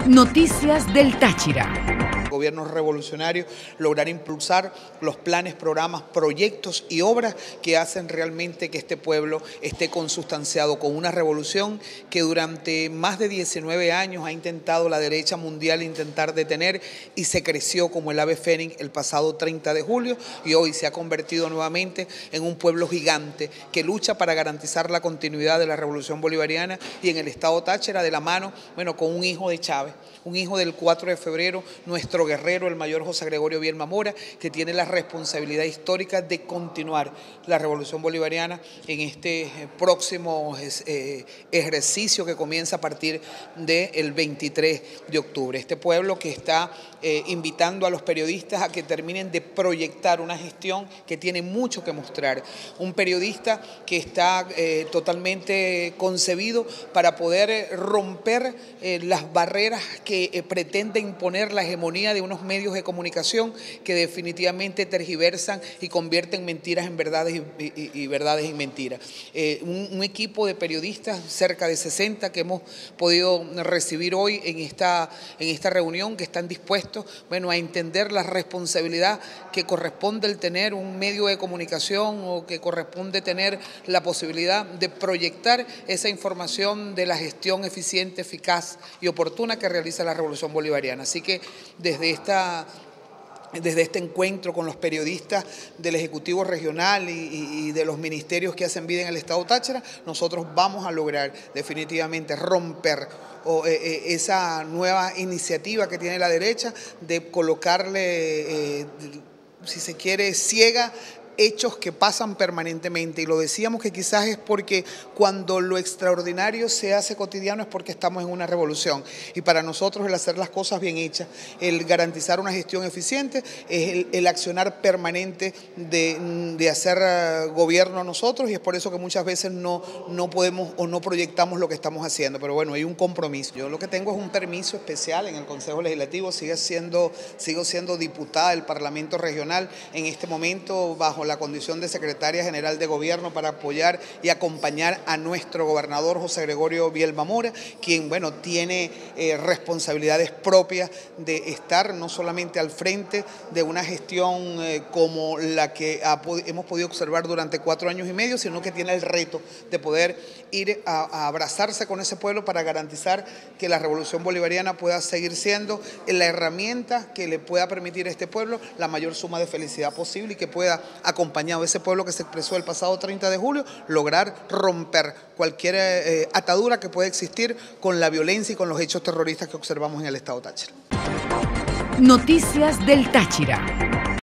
Noticias del Táchira. Gobierno revolucionario, lograr impulsar los planes, programas, proyectos y obras que hacen realmente que este pueblo esté consustanciado con una revolución que durante más de 19 años ha intentado la derecha mundial intentar detener y se creció como el ave fénix el pasado 30 de julio y hoy se ha convertido nuevamente en un pueblo gigante que lucha para garantizar la continuidad de la revolución bolivariana y en el estado Táchira de la mano, con un hijo de Chávez, un hijo del 4 de febrero, nuestro guerrero, el mayor José Gregorio Bielma Mora, que tiene la responsabilidad histórica de continuar la revolución bolivariana en este próximo ejercicio que comienza a partir del 23 de octubre. Este pueblo que está invitando a los periodistas a que terminen de proyectar una gestión que tiene mucho que mostrar. Un periodista que está totalmente concebido para poder romper las barreras que pretende imponer la hegemonía de unos medios de comunicación que definitivamente tergiversan y convierten mentiras en verdades y verdades en mentiras. Un equipo de periodistas, cerca de 60, que hemos podido recibir hoy en esta reunión, que están dispuestos a entender la responsabilidad que corresponde el tener un medio de comunicación o que corresponde tener la posibilidad de proyectar esa información de la gestión eficiente, eficaz y oportuna que realiza la revolución bolivariana. Así que desde este encuentro con los periodistas del Ejecutivo Regional y de los ministerios que hacen vida en el Estado Táchira, nosotros vamos a lograr definitivamente romper esa nueva iniciativa que tiene la derecha de colocarle, si se quiere, ciega hechos que pasan permanentemente, y lo decíamos que quizás es porque cuando lo extraordinario se hace cotidiano es porque estamos en una revolución, y para nosotros el hacer las cosas bien hechas, el garantizar una gestión eficiente, es el accionar permanente de hacer gobierno a nosotros, y es por eso que muchas veces no podemos o no proyectamos lo que estamos haciendo, pero bueno, hay un compromiso. Yo lo que tengo es un permiso especial en el Consejo Legislativo, sigo siendo diputada del Parlamento Regional en este momento bajo la condición de secretaria general de gobierno para apoyar y acompañar a nuestro gobernador José Gregorio Bielma Mora, quien tiene responsabilidades propias de estar no solamente al frente de una gestión como la que hemos podido observar durante 4 años y medio, sino que tiene el reto de poder ir a abrazarse con ese pueblo para garantizar que la revolución bolivariana pueda seguir siendo la herramienta que le pueda permitir a este pueblo la mayor suma de felicidad posible y que pueda, acompañado de ese pueblo que se expresó el pasado 30 de julio, lograr romper cualquier atadura que pueda existir con la violencia y con los hechos terroristas que observamos en el estado Táchira. Noticias del Táchira.